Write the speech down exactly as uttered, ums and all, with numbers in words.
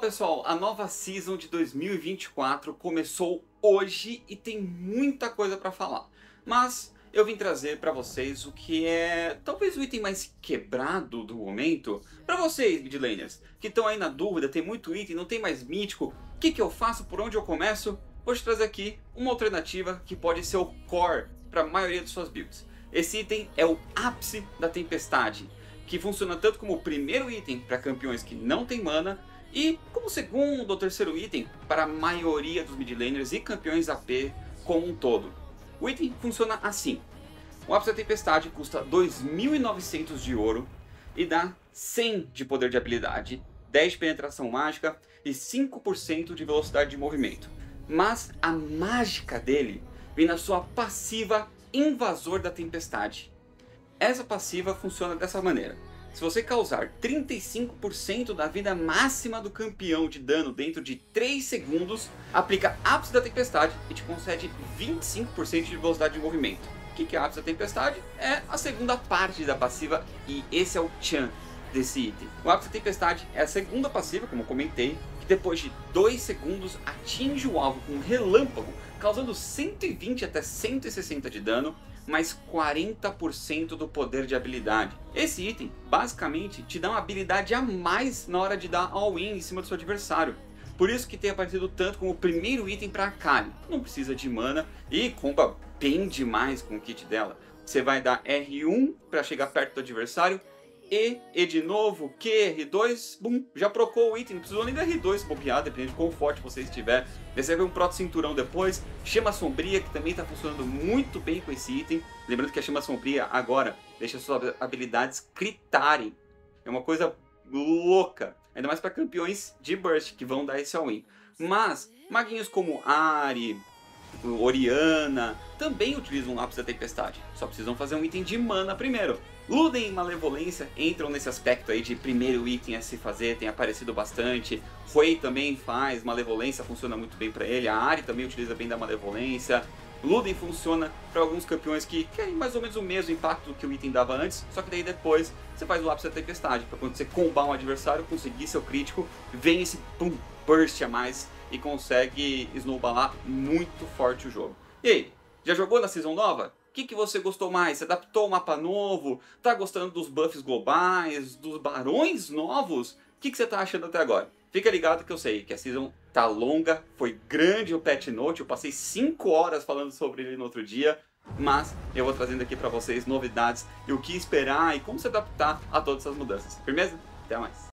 Pessoal, a nova Season de dois mil e vinte e quatro começou hoje e tem muita coisa para falar. Mas eu vim trazer para vocês o que é talvez o item mais quebrado do momento. Para vocês, midlaners, que estão aí na dúvida, tem muito item, não tem mais mítico, o que, que eu faço, por onde eu começo? Vou te trazer aqui uma alternativa que pode ser o core para a maioria de suas builds. Esse item é o Ápice da Tempestade, que funciona tanto como o primeiro item para campeões que não tem mana, e como segundo ou terceiro item para a maioria dos midlaners e campeões A P como um todo. O item funciona assim: o Ápice da Tempestade custa dois mil e novecentos de ouro e dá cem de poder de habilidade, dez de penetração mágica e cinco por cento de velocidade de movimento. Mas a mágica dele vem na sua passiva Invasor da Tempestade. Essa passiva funciona dessa maneira: se você causar trinta e cinco por cento da vida máxima do campeão de dano dentro de três segundos, aplica Ápice da Tempestade e te concede vinte e cinco por cento de velocidade de movimento. O que é Ápice da Tempestade? É a segunda parte da passiva e esse é o tchan desse item. O Ápice da Tempestade é a segunda passiva, como eu comentei, que depois de dois segundos atinge o alvo com um relâmpago, causando cento e vinte até cento e sessenta de dano, mais quarenta por cento do poder de habilidade. Esse item basicamente te dá uma habilidade a mais na hora de dar all-in em cima do seu adversário. Por isso que tem aparecido tanto como o primeiro item para Akali. Não precisa de mana e comba bem demais com o kit dela. Você vai dar R um para chegar perto do adversário, E, E de novo, Q, R dois, bum, já procou o item, não precisou nem da R dois bobear, dependendo de quão forte você estiver. Recebe um proto cinturão depois, Chama Sombria, que também está funcionando muito bem com esse item. Lembrando que a Chama Sombria agora deixa suas habilidades critarem. É uma coisa louca, ainda mais para campeões de Burst, que vão dar esse all-in. Mas maguinhos como Ahri, Orianna também utilizam o Ápice da Tempestade, só precisam fazer um item de mana primeiro. Lúden e Malevolência entram nesse aspecto aí de primeiro item a se fazer, tem aparecido bastante. Hui também faz, Malevolência funciona muito bem para ele, a Ahri também utiliza bem da Malevolência. Lúden funciona para alguns campeões que querem mais ou menos o mesmo impacto que o item dava antes, só que daí depois você faz o Ápice da Tempestade, para quando você combar um adversário, conseguir seu crítico, vem esse pum, burst a mais e consegue snowballar muito forte o jogo. E aí, já jogou na Season nova? O que, que você gostou mais? Você adaptou o mapa novo? Tá gostando dos buffs globais? Dos barões novos? O que, que você tá achando até agora? Fica ligado que eu sei que a Season tá longa, foi grande o patch note, eu passei cinco horas falando sobre ele no outro dia, mas eu vou trazendo aqui pra vocês novidades e o que esperar e como se adaptar a todas essas mudanças. Firmeza? Até mais!